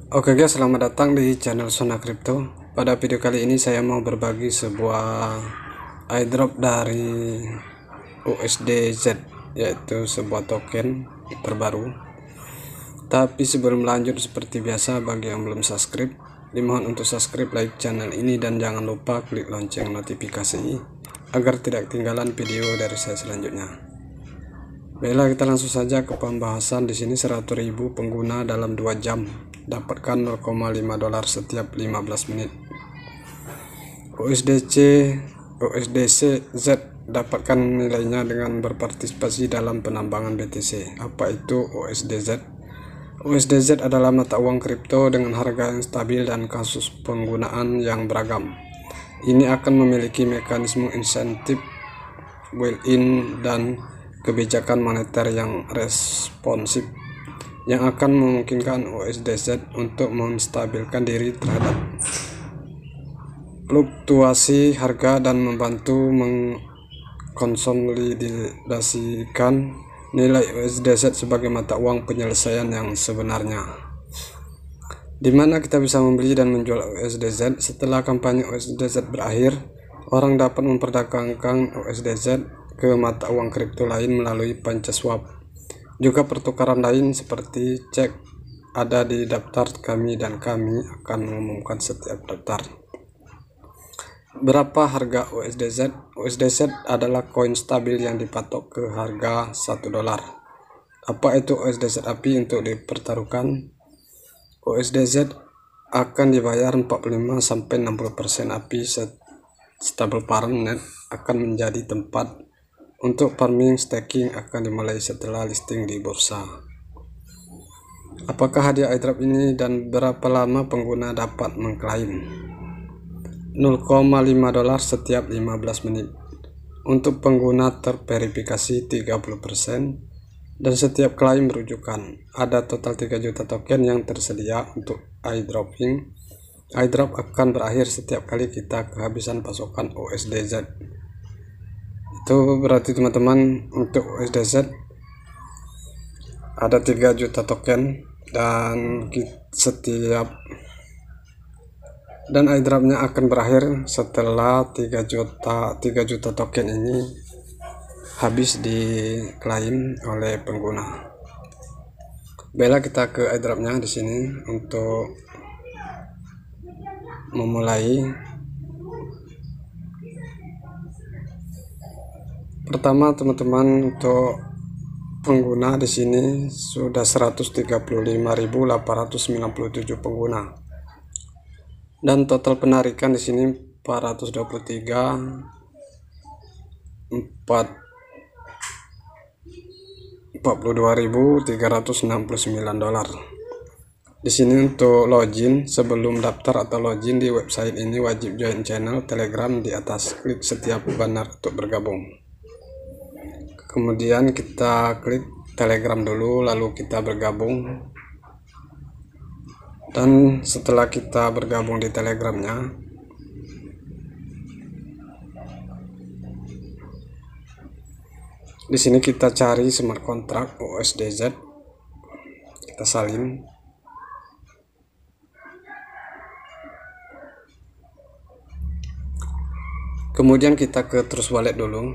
Oke guys, selamat datang di channel Sona Crypto. Pada video kali ini saya mau berbagi sebuah airdrop dari USDZ, yaitu sebuah token terbaru. Tapi sebelum lanjut, seperti biasa, bagi yang belum subscribe, dimohon untuk subscribe, like channel ini, dan jangan lupa klik lonceng notifikasi agar tidak ketinggalan video dari saya selanjutnya. Baiklah, kita langsung saja ke pembahasan. Di sini 100.000 pengguna dalam 2 jam, dapatkan 0,5 dolar setiap 15 menit. USDC Z dapatkan nilainya dengan berpartisipasi dalam penambangan BTC. Apa itu USDZ? USDZ adalah mata uang kripto dengan harga yang stabil dan kasus penggunaan yang beragam. Ini akan memiliki mekanisme insentif built-in dan kebijakan moneter yang responsif yang akan memungkinkan USDZ untuk menstabilkan diri terhadap fluktuasi harga dan membantu mengkonsolidasikan nilai USDZ sebagai mata uang penyelesaian yang sebenarnya, di mana kita bisa membeli dan menjual USDZ. Setelah kampanye USDZ berakhir, orang dapat memperdagangkan USDZ ke mata uang kripto lain melalui PancaSwap. Juga pertukaran lain seperti cek ada di daftar kami, dan kami akan mengumumkan setiap daftar. Berapa harga USDZ? USDZ adalah koin stabil yang dipatok ke harga 1 dolar. Apa itu USDZ API? Untuk dipertaruhkan, USDZ akan dibayar 45-60% API. Stable Partnet akan menjadi tempat untuk farming. Staking akan dimulai setelah listing di bursa. Apakah hadiah airdrop ini dan berapa lama pengguna dapat mengklaim? 0,5 dolar setiap 15 menit untuk pengguna terverifikasi 30%, dan setiap klaim berujukan. Ada total 3 juta token yang tersedia untuk airdropping. Airdrop akan berakhir setiap kali kita kehabisan pasokan USDZ. Itu berarti teman-teman, untuk USDZ ada 3 juta token, dan airdropnya akan berakhir setelah 3 juta token ini habis diklaim oleh pengguna. Baiklah, kita ke airdropnya di sini untuk memulai. Pertama teman-teman, untuk pengguna di sini sudah 135.897 pengguna, dan total penarikan di sini 422.369 dolar. Di sini untuk login, sebelum daftar atau login di website ini wajib join channel Telegram di atas. Klik setiap banner untuk bergabung. Kemudian kita klik Telegram dulu, lalu kita bergabung. Dan setelah kita bergabung di Telegramnya, di sini kita cari smart contract USDZ, kita salin. Kemudian kita ke Trust Wallet dulu.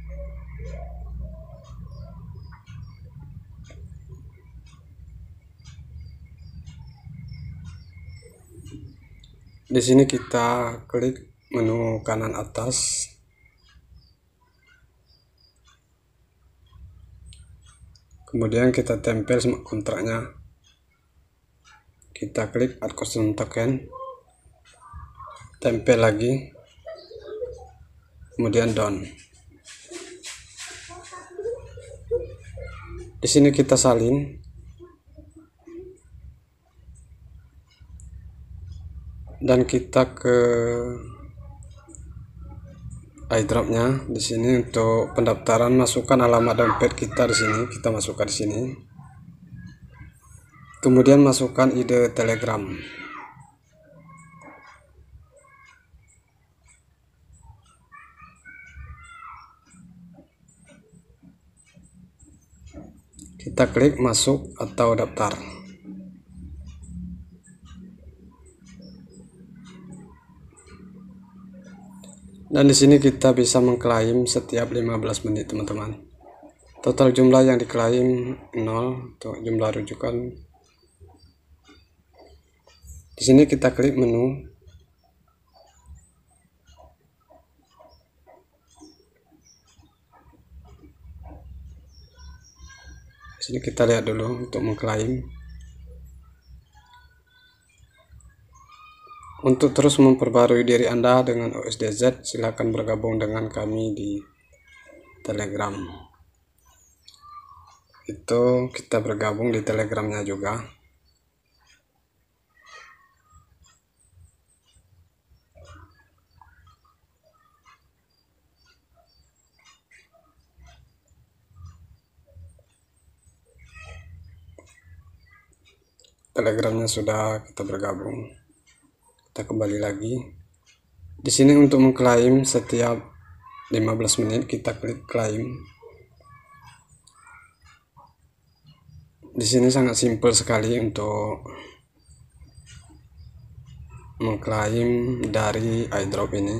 Di sini kita klik menu kanan atas. Kemudian kita tempel smart kontraknya. Kita klik add custom token. Tempel lagi. Kemudian done. Di sini kita salin. Dan kita ke airdropnya. Di sini untuk pendaftaran, masukkan alamat dompet kita di sini, kita masukkan di sini. Kemudian masukkan ID Telegram. Kita klik masuk atau daftar. Dan di sini kita bisa mengklaim setiap 15 menit teman-teman. Total jumlah yang diklaim 0 untuk jumlah rujukan. Di sini kita klik menu. Di sini kita lihat dulu untuk mengklaim. Untuk terus memperbarui diri Anda dengan USDZ, silakan bergabung dengan kami di Telegram. Itu kita bergabung di Telegramnya juga. Telegramnya sudah kita bergabung. Kita kembali lagi. Di sini untuk mengklaim setiap 15 menit kita klik klaim. Di sini sangat simpel sekali untuk mengklaim dari airdrop ini.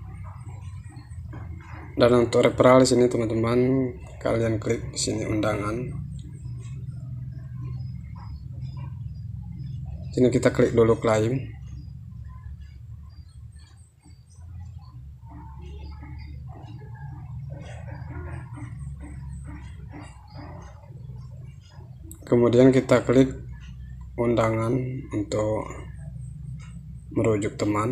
Dan untuk referral di sini teman-teman, kalian klik di sini undangan. Sini kita klik dulu klaim. Kemudian kita klik undangan untuk merujuk teman.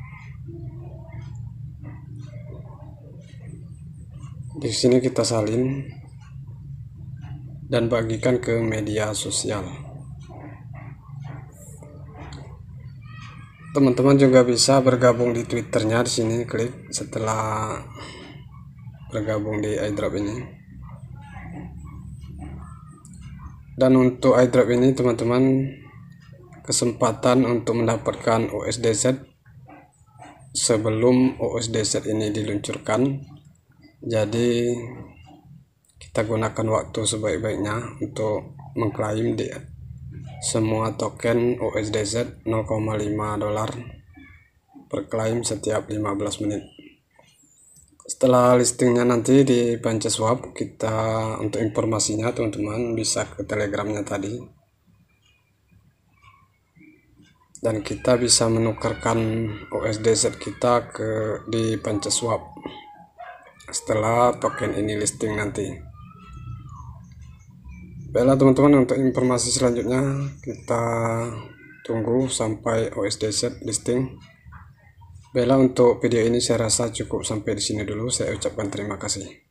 Di sini kita salin dan bagikan ke media sosial. Teman-teman juga bisa bergabung di Twitternya. Di sini klik setelah bergabung di airdrop ini. Dan untuk airdrop ini teman-teman, kesempatan untuk mendapatkan USDZ sebelum USDZ ini diluncurkan. Jadi kita gunakan waktu sebaik-baiknya untuk mengklaim di semua token USDZ 0,5 dolar per klaim setiap 15 menit. Setelah listingnya nanti di PancaSwap, kita untuk informasinya teman-teman bisa ke Telegramnya tadi. Dan kita bisa menukarkan USDZ kita di PancaSwap setelah token ini listing nanti. Baiklah teman-teman, untuk informasi selanjutnya kita tunggu sampai USDZ listing. Baiklah, untuk video ini saya rasa cukup sampai di sini dulu. Saya ucapkan terima kasih.